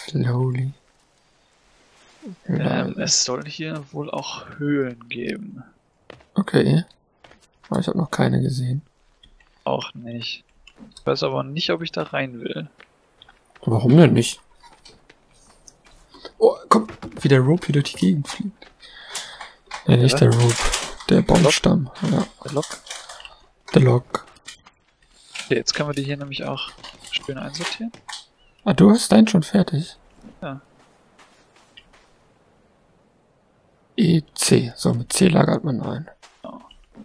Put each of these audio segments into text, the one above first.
Slowly. Es soll hier wohl auch Höhlen geben. Okay. Aber ich habe noch keine gesehen. Auch nicht. Ich weiß aber nicht, ob ich da rein will. Warum denn nicht? Oh, komm, wie der Rope wieder durch die Gegend fliegt. Ja, nicht der Rope. Der Baumstamm. Ja. Der Lok. Der Lok. Okay, jetzt können wir die hier nämlich auch schön einsortieren. Ah, du hast deinen schon fertig? Ja. EC. So, mit C lagert man ein. Oh.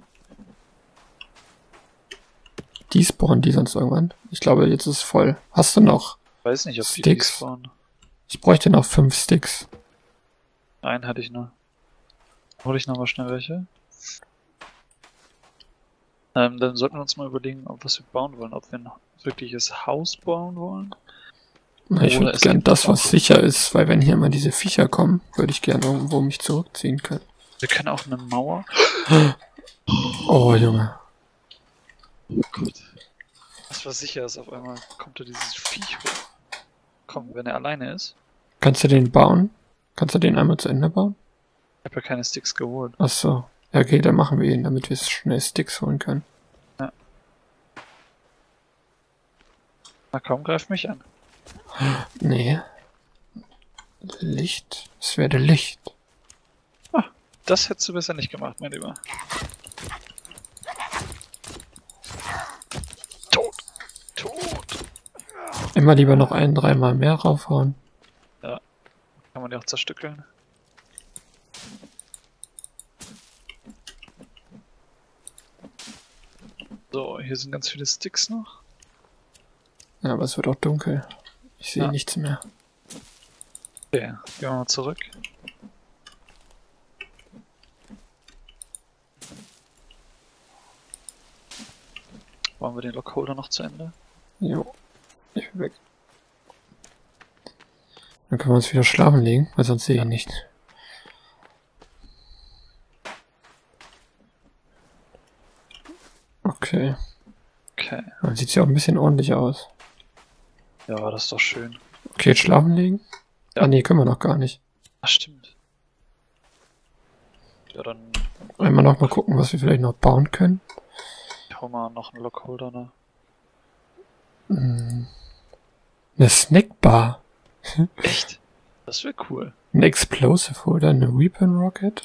Die spawnen die sonst irgendwann? Ich glaube, jetzt ist es voll. Hast du noch Weiß nicht, ob die Sticks? spawnen. Ich bräuchte noch 5 Sticks. Einen hatte ich noch. Hol ich nochmal schnell welche. Dann sollten wir uns mal überlegen, was wir bauen wollen. Ob wir ein wirkliches Haus bauen wollen. Ich würde gern das, was sicher ist, weil wenn hier immer diese Viecher kommen, würde ich gern irgendwo mich zurückziehen können. Wir können auch eine Mauer. Oh, Junge. Oh Gott. Das war sicher ist, auf einmal kommt da dieses Viech hoch. Komm, wenn er alleine ist. Kannst du den bauen? Kannst du den einmal zu Ende bauen? Ich habe ja keine Sticks geholt. Ach so. Ja, okay, dann machen wir ihn, damit wir schnell Sticks holen können. Ja. Na komm, greif mich an. Nee. Licht. Es werde Licht. Ah, das hättest du besser nicht gemacht, mein Lieber. Tot! Tot! Immer lieber noch 3-mal mehr raufhauen. Ja. Kann man die auch zerstückeln. So, hier sind ganz viele Sticks noch. Ja, aber es wird auch dunkel. Ich sehe nichts mehr. Okay, gehen wir mal zurück. Bauen wir den Lockholder noch zu Ende? Jo. Ich bin weg. Dann können wir uns wieder schlafen legen, weil sonst sehe ich nicht. Okay. Okay. Dann sieht ja auch ein bisschen ordentlich aus. Ja, das ist doch schön. Okay, jetzt schlafen legen? Ja. Ah nee, können wir noch gar nicht. Ach, stimmt. Ja, dann Einmal noch mal gucken, was wir vielleicht noch bauen können. ich hau mal noch einen Lockholder, ne? Eine Snackbar. Echt? Das wäre cool. Ein Explosive Holder, eine Weapon Rocket.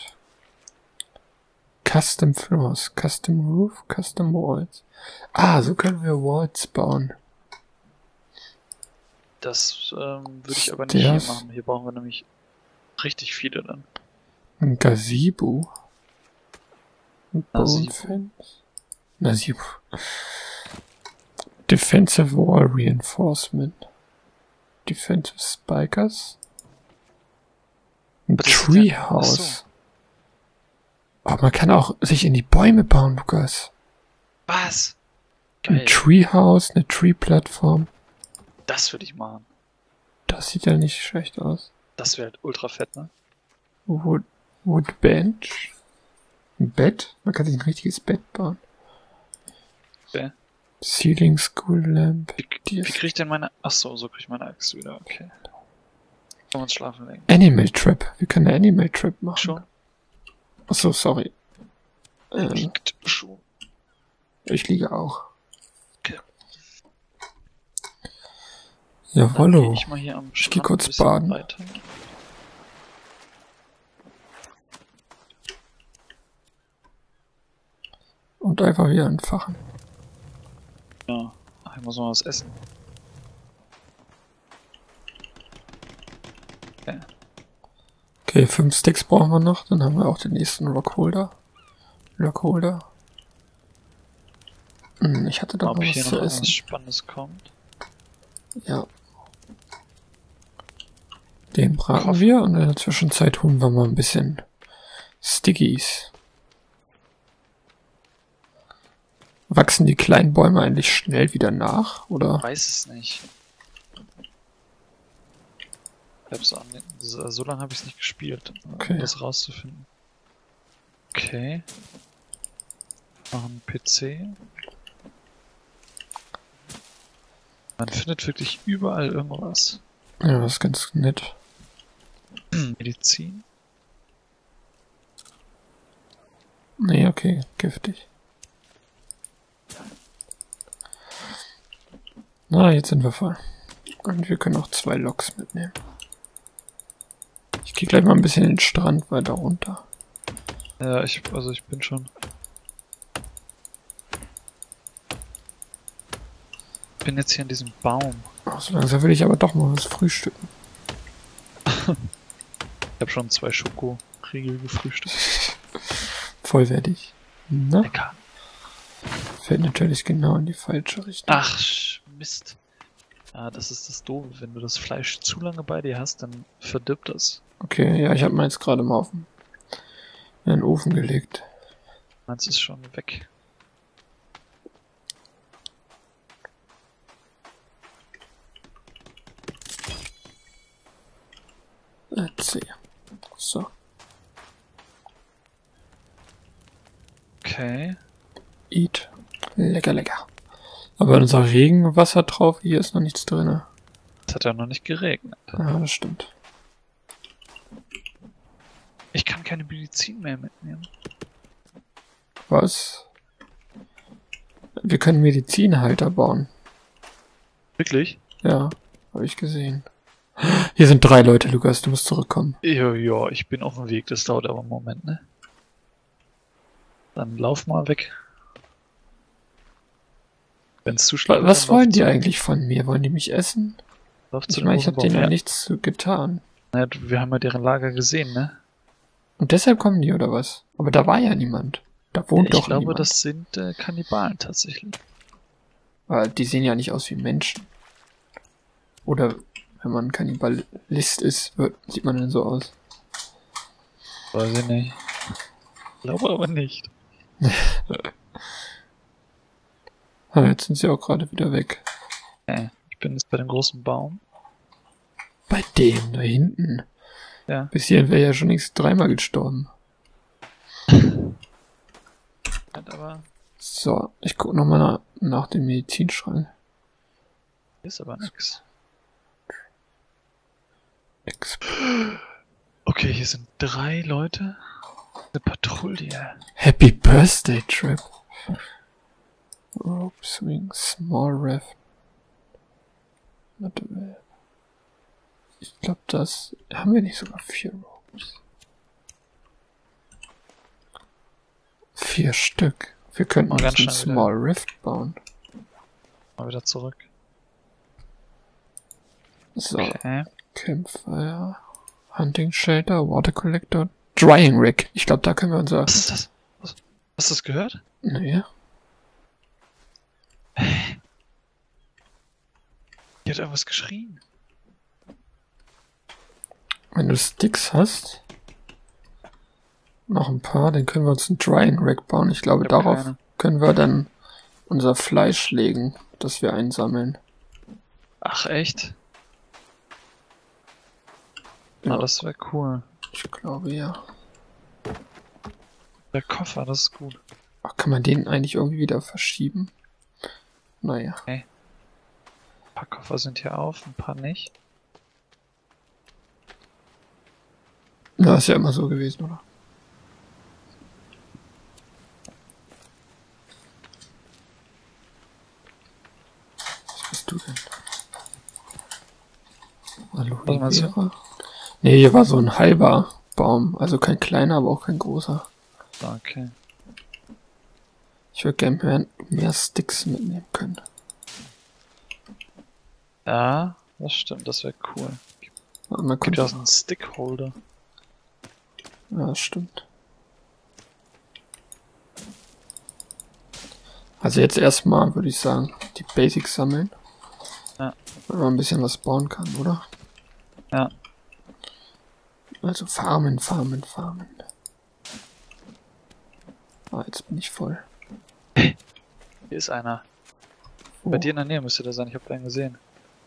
Custom Floors, Custom Roof, Custom Walls. Ah, so können wir Walls bauen. Das würde ich aber nicht hier machen. Hier brauchen wir nämlich richtig viele dann. Ein Gazebo. Ein Nasibu. Bonefence. Nasibu. Defensive Wall Reinforcement. Defensive Spikers. Ein Treehouse. Oh, man kann auch sich in die Bäume bauen, Lukas. Was? Geil. Ein Treehouse, eine Tree-Plattform. Das würde ich machen. Das sieht ja nicht schlecht aus. Das wäre halt ultra fett, ne? Wood Bench. Ein Bett. Man kann sich ein richtiges Bett bauen. Okay. Ceiling School Lamp. Wie krieg ich denn meine... Achso, so krieg ich meine Axt wieder, okay. Können wir uns schlafen legen. Animal Trap. Wir können eine Animal Trap machen. Schon? Achso, sorry. Liegt schon. Ich liege auch. Okay. Jawollo. Ich mal hier am Ich Strand geh kurz ein bisschen baden. weiter. Und einfach wieder entfachen. Ja, ich muss mal was essen. Okay. Okay, 5 Sticks brauchen wir noch. Dann haben wir auch den nächsten Rockholder. Lockholder. Ich hatte doch Ob noch hier was noch zu essen. was Spannendes kommt. Ja. Den braten wir und in der Zwischenzeit holen wir mal ein bisschen Stickies. Wachsen die kleinen Bäume eigentlich schnell wieder nach, oder? Weiß es nicht. So lange habe ich es nicht gespielt, um das rauszufinden. Okay. Noch ein PC. Man findet wirklich überall irgendwas. Ja, das ist ganz nett. Medizin? Nee, okay, giftig. Na, jetzt sind wir voll. Und wir können auch 2 Loks mitnehmen. Ich gehe gleich mal ein bisschen den Strand weiter runter. Ja, ich bin schon. Ich bin jetzt hier in diesem Baum. Oh, so langsam will ich aber doch mal was frühstücken. Ich habe schon 2 Schokoriegel gefrühstückt. Vollwertig. Na? Lecker. Fällt natürlich genau in die falsche Richtung. Ach, Mist. Ah, das ist das Doofe. Wenn du das Fleisch zu lange bei dir hast, dann verdirbt das. Okay, ja, ich habe meins gerade mal in den Ofen gelegt. Meins ist schon weg. Let's see. So. Okay. Eat. Lecker, lecker. Aber unser Regenwasser drauf, hier ist noch nichts drin. Es hat ja noch nicht geregnet. Ja, das stimmt. Ich kann keine Medizin mehr mitnehmen. Was? Wir können Medizinhalter bauen. Wirklich? Ja, habe ich gesehen. Hier sind 3 Leute, Lukas, du musst zurückkommen. Ja, ich bin auf dem Weg. Das dauert aber einen Moment, ne? Dann lauf mal weg. Wenn es zu schnell ist. Was wollen die eigentlich von mir? Wollen die mich essen? Ich meine, ich habe denen ja nichts getan. Naja, wir haben ja deren Lager gesehen, ne? Und deshalb kommen die, oder was? Aber da war ja niemand. Da wohnt doch niemand. Ich glaube, das sind Kannibalen tatsächlich. Aber die sehen ja nicht aus wie Menschen. Oder wenn man Kannibalist ist, sieht man denn so aus? Weiß ich nicht. Ich glaube aber nicht. Jetzt sind sie auch gerade wieder weg. Ich bin jetzt bei dem großen Baum. Bei dem da hinten? Ja. Bis hierhin wäre ja schon längst 3-mal gestorben. Aber So, ich gucke nochmal nach dem Medizinschrank. hier ist aber nix. Okay, hier sind 3 Leute. Eine Patrouille. Happy Birthday Trip. Rope Swing, Small Raft. Ich glaube, das haben wir nicht sogar 4 Ropes. 4 Stück. Wir könnten uns einen Small Rift bauen. Mal wieder zurück. So. Okay. Campfire, Hunting Shelter, Water Collector, Drying Rig. Ich glaube, da können wir unser... Was ist das? Hast du das gehört? Nee. Die hat irgendwas geschrien. Wenn du Sticks hast, noch ein paar, dann können wir uns einen Drying Rack bauen. Ich glaube, darauf können wir dann unser Fleisch legen, das wir einsammeln. Ach, echt? Ja. Ah, das wäre cool. Ich glaube, ja. Der Koffer, das ist gut. Ach, kann man den eigentlich irgendwie wieder verschieben? Naja. Okay. Ein paar Koffer sind hier auf, ein paar nicht. Ja, ist ja immer so gewesen, oder? Was bist du denn? Hallo, Rivera? Nee, hier war so ein halber Baum. Also kein kleiner, aber auch kein großer. Okay. Ich würde gerne mehr Sticks mitnehmen können. Ja, das stimmt, das wäre cool. Man könnte auch einen Stickholder. Ja, das stimmt. Also jetzt erstmal würde ich sagen, die Basics sammeln. Ja. Wenn man ein bisschen was bauen kann, oder? Ja. Also farmen. Ah, jetzt bin ich voll. Hier ist einer. Wo? Bei dir in der Nähe müsste der sein, ich habe einen gesehen.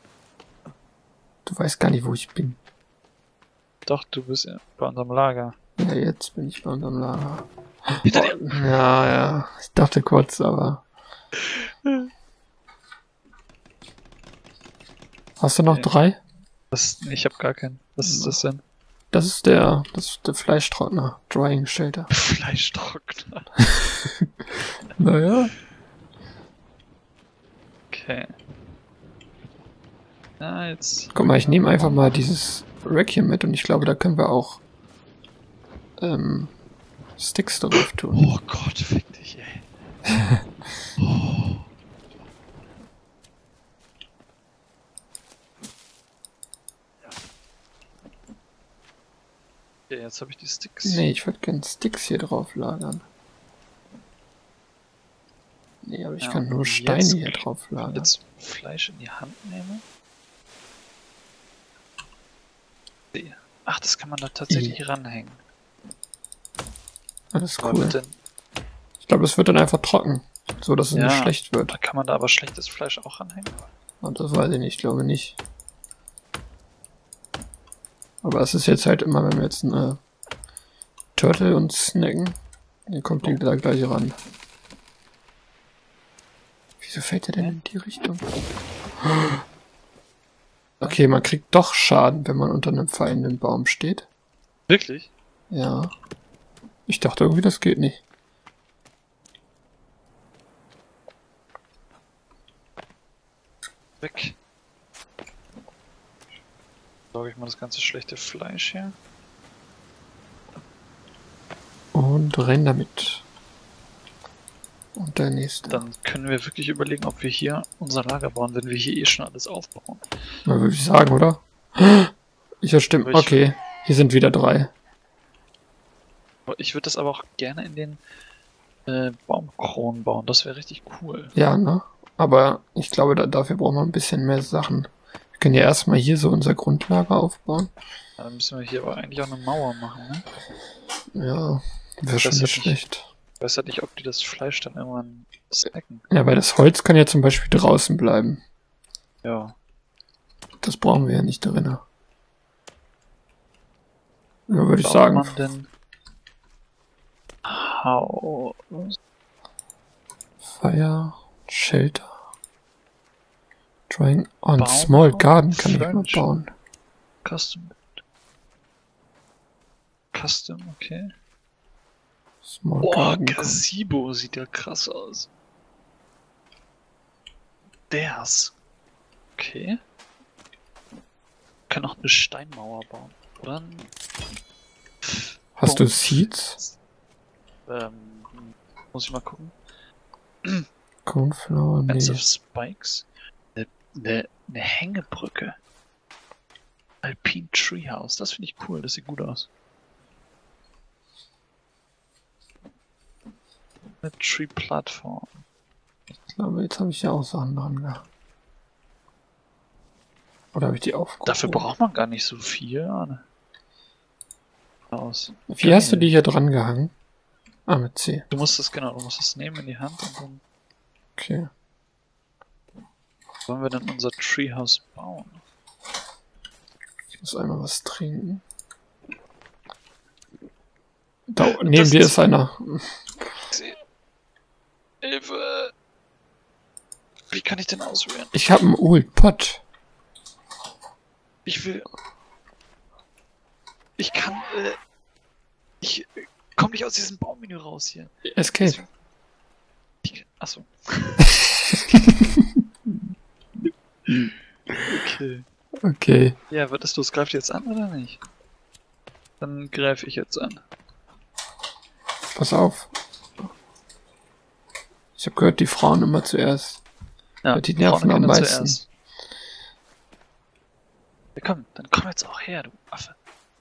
Du weißt gar nicht, wo ich bin. Doch, du bist bei unserem Lager. Ja, jetzt bin ich bei unserem Lager. Hinter dir! Ja, ich dachte kurz, aber... Hast du noch 3? Ich habe gar keinen. Was ist das denn? Das ist der Fleischtrockner. Drying Shelter. Fleischtrockner. Naja. Okay. Na, jetzt. Guck mal, ich nehme einfach mal dieses Rack hier mit und ich glaube, da können wir auch Sticks drauf tun. Oh Gott, fick dich, ey. Oh. Ja, jetzt habe ich die Sticks. Nee, ich würde gerne Sticks hier drauf lagern. Nee, aber ich Ja, kann nur und Steine jetzt- hier drauf Wenn ich lagern. jetzt Fleisch in die Hand nehme. Ach, das kann man da tatsächlich ranhängen. Das ist Aber cool. wird denn, Ich glaube, es wird dann einfach trocken, so dass es Ja. nicht schlecht wird. da kann man da aber schlechtes Fleisch auch ranhängen? Und das weiß ich nicht, ich glaube nicht. Aber es ist jetzt halt immer, wenn wir jetzt eine Turtle uns snacken, dann kommt die da gleich ran. Wieso fällt er denn in die Richtung? Okay, man kriegt doch Schaden, wenn man unter einem fallenden Baum steht. Wirklich? Ja. Ich dachte irgendwie, das geht nicht. Weg. Sorge ich mal das ganze schlechte Fleisch hier. Und rein damit. Und der nächste. Dann können wir wirklich überlegen, ob wir hier unser Lager bauen, wenn wir hier eh schon alles aufbauen. Na, würde ich sagen, oder? Ja, stimmt. Aber ich- Okay, hier sind wieder 3. Ich würde das aber auch gerne in den Baumkronen bauen. Das wäre richtig cool. Ja, ne? Aber ich glaube, dafür brauchen wir ein bisschen mehr Sachen. Wir können ja erstmal hier so unser Grundlager aufbauen. Ja, dann müssen wir hier aber eigentlich auch eine Mauer machen, ne? Ja, wäre schon Das nicht hätte ich- schlecht. Ich weiß halt nicht, ob die das Fleisch dann irgendwann snacken. Ja, weil das Holz kann ja zum Beispiel draußen bleiben. Ja. Das brauchen wir ja nicht drin. Ja, würde ich Baut sagen. man denn Fire, Shelter. Drying on Baum, Small Garden kann ich mal Furniture. bauen. Custom, okay. Small Boah, Garden. Gazebo sieht ja krass aus. Der's. Okay. Können auch eine Steinmauer bauen. Oder ein Hast du Baum. Seeds? Muss ich mal gucken. Cornflower? Fence Nee. of Spikes. Eine Hängebrücke. Alpine Treehouse. Das finde ich cool. Das sieht gut aus. Eine Tree Plattform. Ich glaube, jetzt habe ich ja auch Sachen dran gehabt. Oder habe ich die aufgehoben? Dafür braucht man gar nicht so viel. Arne. Aus. Wie hast du die hier dran gehangen? Ah, mit C. Du musst das nehmen in die Hand und dann Okay. wollen wir dann unser Treehouse bauen. Ich muss einmal was trinken. Da neben dir ist einer. Hilfe! Wie kann ich denn auswählen? Ich habe einen Old Pot. Ich will. Ich kann. Ich komm nicht aus diesem Baummenü raus hier. Escape. Achso. Okay. Okay. Ja, würdest du es greift jetzt an oder nicht? Dann greife ich jetzt an. Pass auf. Ich habe gehört, die Frauen immer zuerst. Ja, Die nerven Frauen am können meisten. zuerst. Ja, komm, dann komm jetzt auch her, du Affe.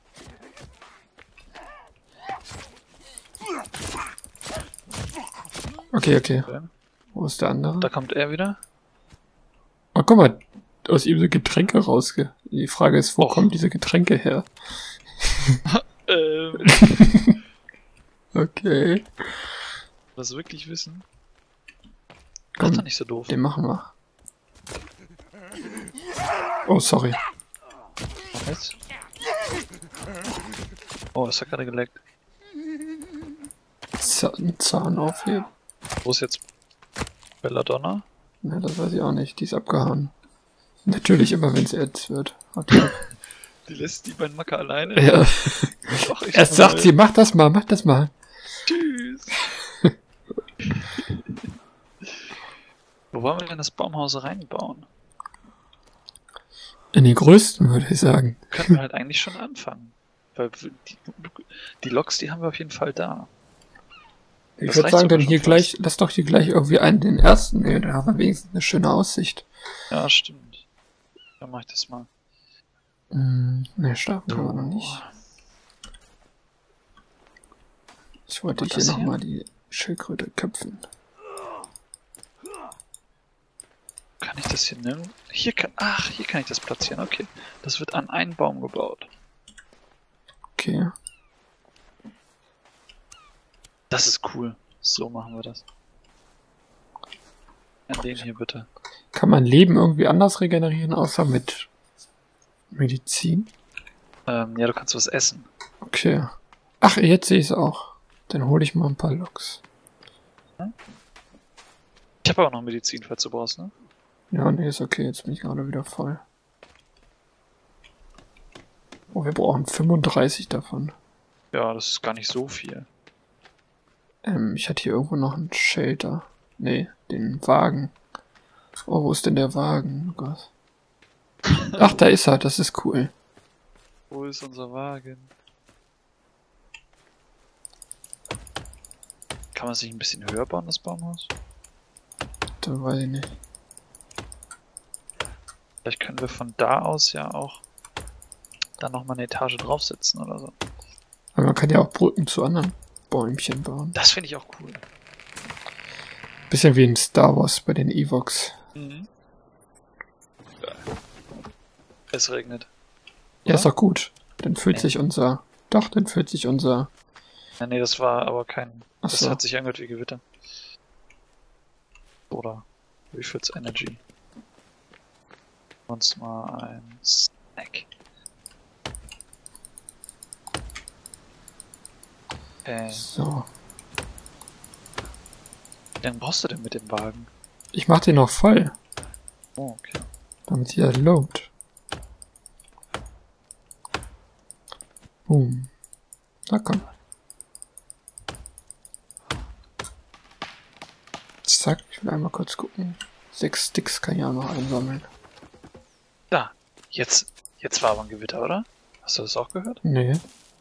Okay, okay. Okay. Wo ist der andere? Da kommt er wieder. Oh, guck mal. Aus ihm sind Getränke rausge... Die Frage ist, wo Och. kommen diese Getränke her? Okay. Das wirklich wissen? Komm, Mach doch nicht so doof. den machen wir. Oh, sorry. Was? Oh, das hat gerade geleckt. Zahn aufheben? Wo ist jetzt Belladonna? Ne, das weiß ich auch nicht. Die ist abgehauen. Natürlich immer, wenn es Erz wird. Okay. Die lässt die beiden Macker alleine. Ja. Ach, ich Erst sagt sie, mach das mal, mach das mal. Tschüss. Wo wollen wir denn das Baumhaus reinbauen? In den größten, würde ich sagen. Können wir halt eigentlich schon anfangen. Weil die Loks, die haben wir auf jeden Fall da. Ich Das würde reicht sagen, sogar dann schon hier fast. gleich, lass doch hier gleich irgendwie einen, den ersten nehmen. Da haben wir wenigstens eine schöne Aussicht. Ja, stimmt. Dann mach ich das mal. Ne, starten können wir noch nicht. Ich wollte Und hier das hier? nochmal die Schildkröte köpfen. Kann ich das hier nehmen? Hier kann ich das platzieren. Okay. Das wird an einen Baum gebaut. Okay. Das ist cool. So machen wir das. An den hier bitte. Kann man Leben irgendwie anders regenerieren, außer mit Medizin? Ja, du kannst was essen. Okay. Ach, jetzt sehe ich es auch. Dann hole ich mal ein paar Loks. Ich habe aber noch Medizin, falls du brauchst, ne? Ja, nee, ist okay. Jetzt bin ich gerade wieder voll. Oh, wir brauchen 35 davon. Ja, das ist gar nicht so viel. Ich hatte hier irgendwo noch einen Shelter. Nee, den Wagen. Oh, wo ist denn der Wagen? Oh Gott. Ach, da ist er. Das ist cool. Wo ist unser Wagen? Kann man sich ein bisschen höher bauen, das Baumhaus? Da weiß ich nicht. Vielleicht können wir von da aus ja auch dann nochmal eine Etage draufsetzen oder so. Aber man kann ja auch Brücken zu anderen Bäumchen bauen. Das finde ich auch cool. Bisschen wie in Star Wars bei den Evox. Mhm. Es regnet. Ja, ist Oder? doch gut. Dann fühlt Nee. sich unser... Doch, dann fühlt sich unser... Ja, nee, das war aber kein... Ach Das so. hat sich angehört wie Gewitter. Oder Refills Energy. Uns mal ein Snack. So. Wie lange brauchst du denn mit dem Wagen? Ich mach den noch voll, Oh, okay. damit hier load. Boom. Na komm. Zack, ich will einmal kurz gucken. 6 Sticks kann ich auch noch einsammeln. Da, jetzt war aber ein Gewitter, oder? Hast du das auch gehört? Nee.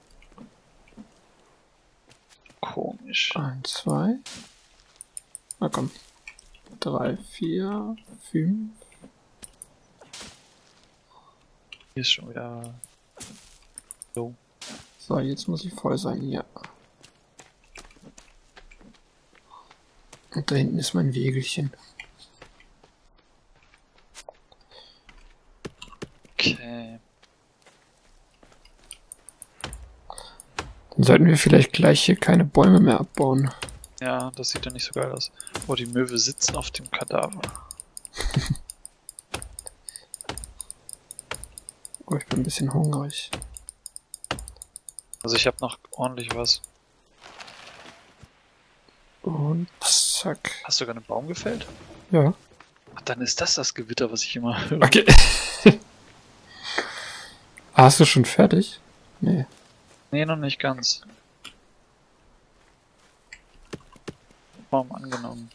Komisch. 1, 2. Na komm. 3, 4, 5. Hier ist schon wieder... So. So, jetzt muss ich voll sein, ja. Und da hinten ist mein Wägelchen. Okay. Dann sollten wir vielleicht gleich hier keine Bäume mehr abbauen. Ja, das sieht ja nicht so geil aus. Oh, die Möwe sitzt auf dem Kadaver. Oh, ich bin ein bisschen hungrig. Also ich habe noch ordentlich was. Und zack. Hast du sogar einen Baum gefällt? Ja. Ach, dann ist das Gewitter, was ich immer höre. Okay. Hast du schon fertig? Nee. Nee, noch nicht ganz. Baum angenommen.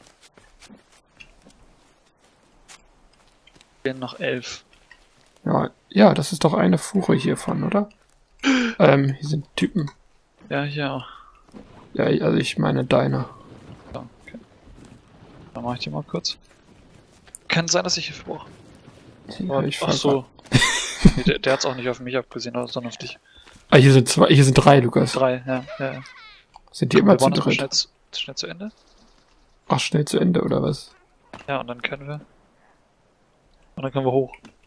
Fehlen noch 11. Ja, ja, das ist doch eine Fuhre hiervon, oder? Hier sind Typen. Ja, hier. Ja, also ich meine deiner. So, okay. Dann mache ich die mal kurz. Kann sein, dass ich Hilfe brauche. Ja, ich Ach so. Nee, der hat's auch nicht auf mich abgesehen, sondern auf dich. Ah, hier sind zwei, hier sind 3, Lukas. 3, ja. Sind die immer Wir zu bauen das mal dritt? schnell zu Ende. Ach, schnell zu Ende, oder was? Ja, und dann können wir. Und dann können wir hoch.